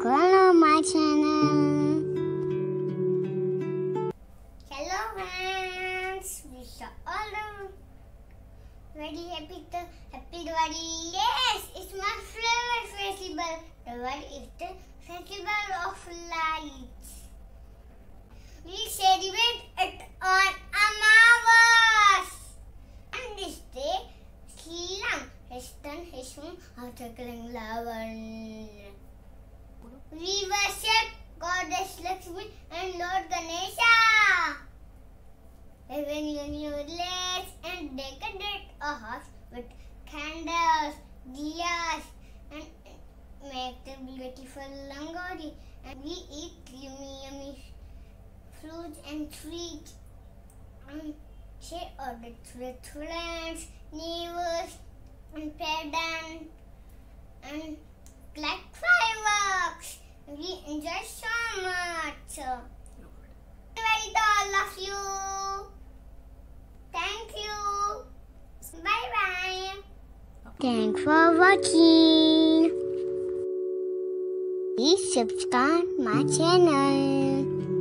subscribe my channel. Hello friends, wish you all very happy Diwali. Yes, it's my favorite festival. Diwali is the festival of lights. We celebrate it on Amavas. On this day, Sri Ram has done his home after killing Ravan. We worship Goddess Lakshmi and Lord Ganesha. Even you lights and decorate a house with candles, diyas, and make the beautiful rangoli. And we eat yummy fruits and sweets and share all it with friends, neighbors, and parents, and like fireworks. We enjoy so much. Very to all of you. Thank you. Bye bye. Thanks for watching. Please subscribe my channel.